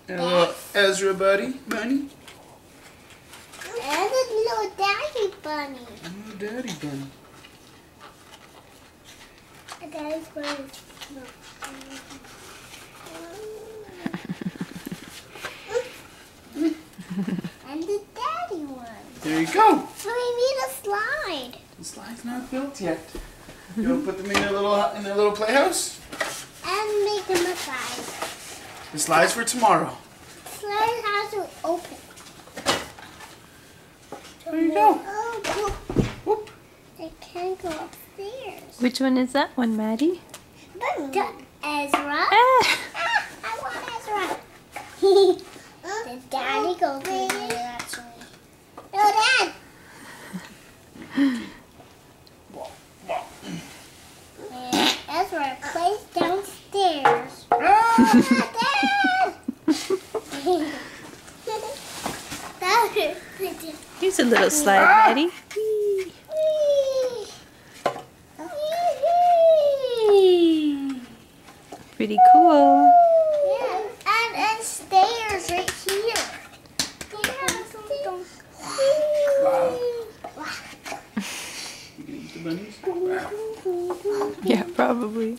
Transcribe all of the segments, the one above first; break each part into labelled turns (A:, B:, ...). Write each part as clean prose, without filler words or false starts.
A: And a little Ezra bunny.
B: And a little daddy bunny.
A: And a little daddy bunny.
B: A daddy's bunny. And the daddy one.
A: There you go.
B: So we need a slide.
A: The slide's not built yet. You want to put them in their little playhouse?
B: And make them a slide.
A: The slide's for tomorrow.
B: Slide has to open.
A: There you go.
B: Oh,
A: Whoop.
B: they can't go upstairs.
C: Which one is that one, Maddie?
B: Ezra.
C: Ah!
B: I want Ezra. The daddy goes in there actually. No, Dad. And Ezra plays downstairs. Dad!
C: Here's a little slide, Maddie. Pretty cool.
B: Yeah, and stairs right here.
A: Wow. You can eat the bunnies? Wow.
C: Yeah, probably.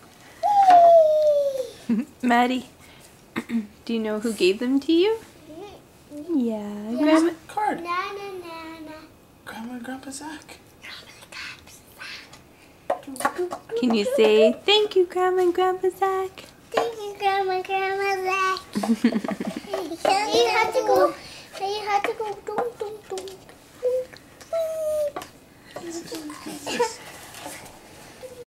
C: Maddie, do you know who gave them to you? Yeah, Grandma.
A: Card.
B: Na.
A: Grandma and Grandpa Zach.
C: Can you say thank you, Grandma and Grandpa Zach?
B: Thank you, Grandma, Grandma Zach. You have to go. You have to go. Dum, dum, dum, dum, dum.